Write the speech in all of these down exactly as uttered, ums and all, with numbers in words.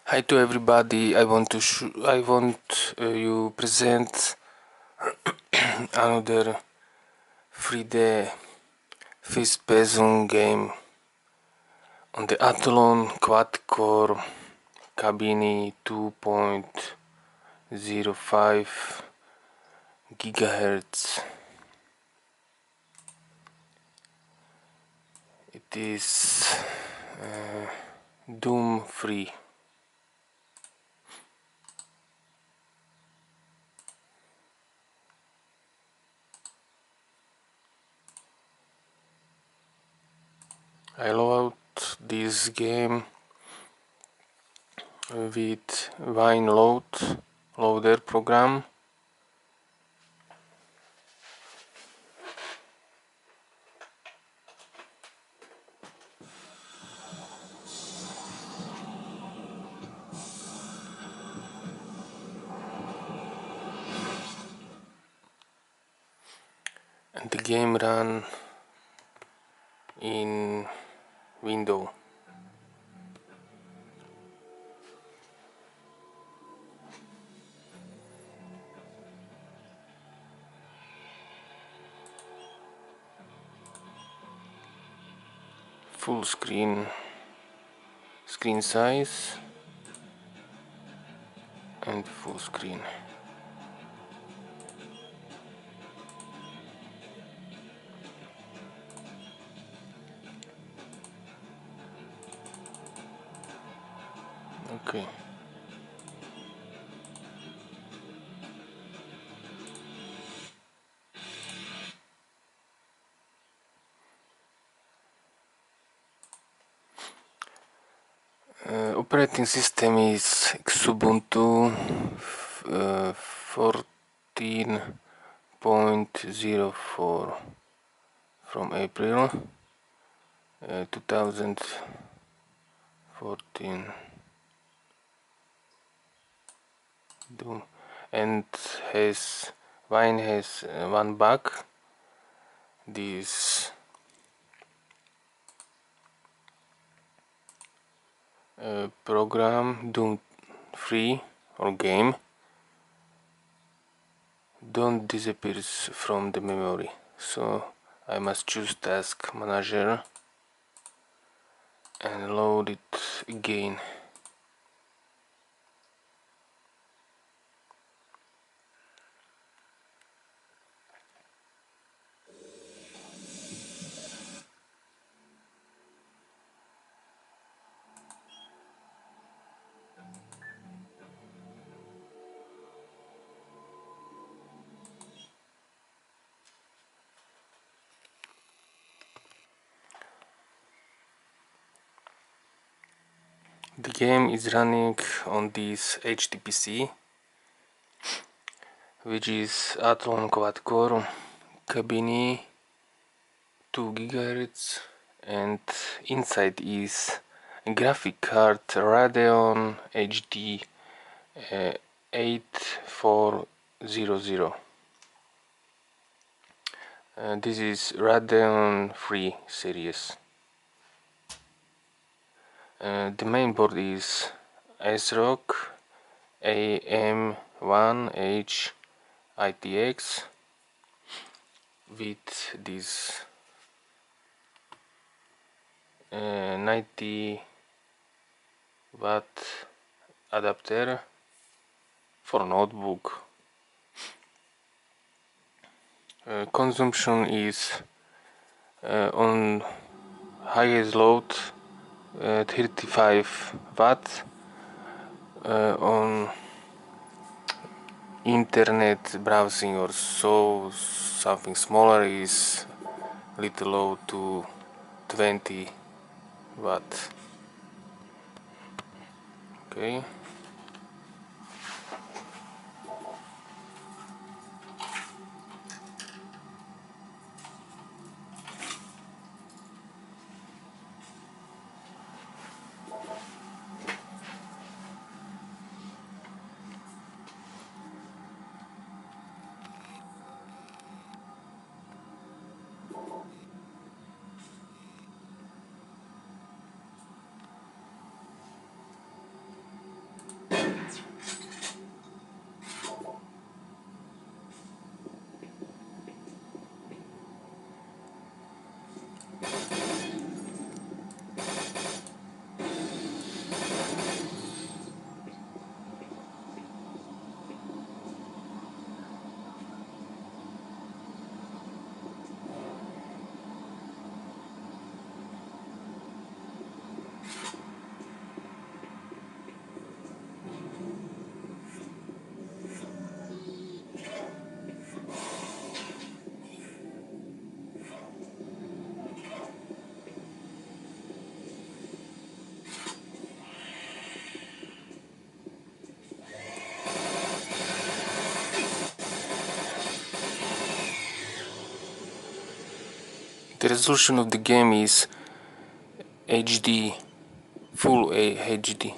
Hi to everybody. I want to sh I want uh, you present another three D fist puzzle game on the Athlon quad-core Kabini two point zero five gigahertz. It is uh, Doom free. I load this game with Wineload loader program. And the game ran in window. Full screen screen size and full screen. Okay. Uh, operating system is Xubuntu uh, fourteen point zero four from April uh, two thousand fourteen. Doom and has Wine has uh, one bug. This uh, program Doom free or game don't disappears from the memory, so I must choose task manager and load it again. The game is running on this H T P C, which is Athlon quad-core Kabini two gigahertz, and inside is a graphic card Radeon H D uh, eight four hundred. Uh, this is Radeon three series. Uh, the main board is ASRock A M one H I T X with this uh, ninety watt adapter for notebook. Uh, consumption is uh, on highest load uh, thirty-five watt, uh, on internet browsing or so something smaller is little low to twenty watt. Okay. the resolution of the game is H D, full H D.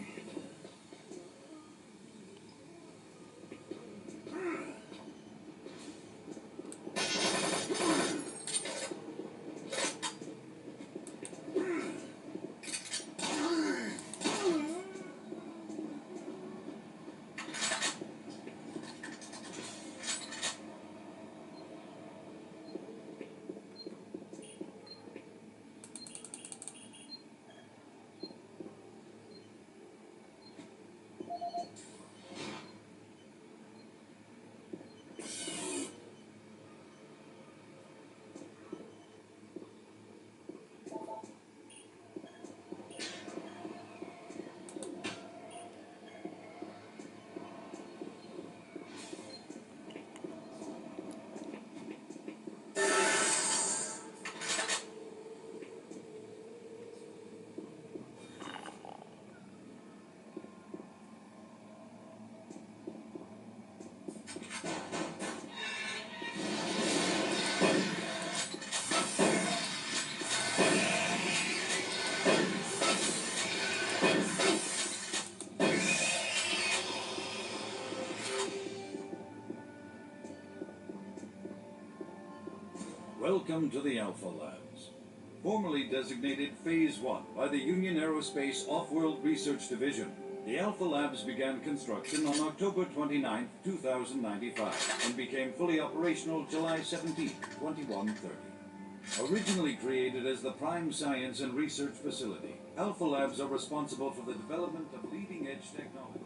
Welcome to the Alpha Labs. Formerly designated Phase one by the Union Aerospace Off-World Research Division, the Alpha Labs began construction on October twenty-ninth, two thousand ninety-five and became fully operational July seventeenth, twenty-one thirty. Originally created as the Prime Science and Research Facility, Alpha Labs are responsible for the development of leading-edge technology.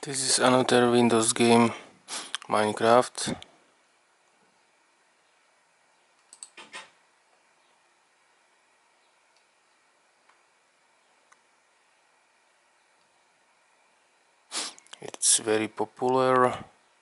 This is another Windows game, Minecraft. It's very popular.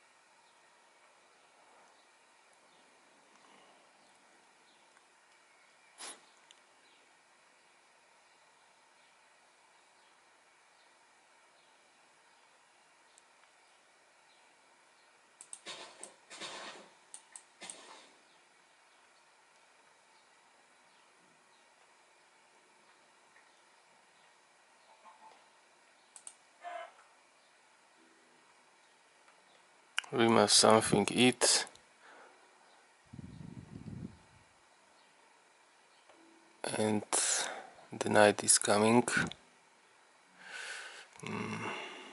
We must something eat. And the night is coming. Mm.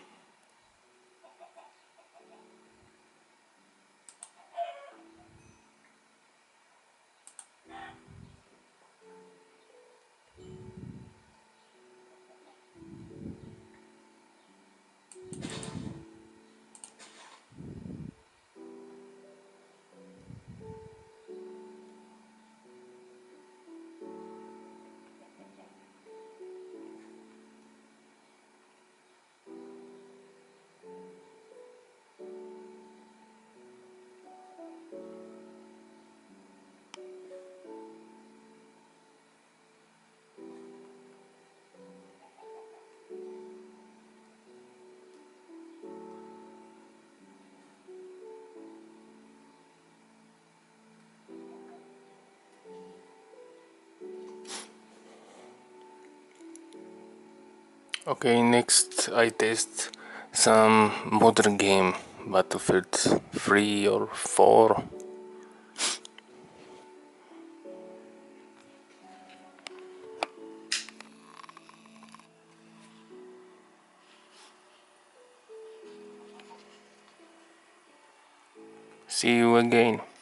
Okay, next I test some modern game, Battlefield three or four. See you again.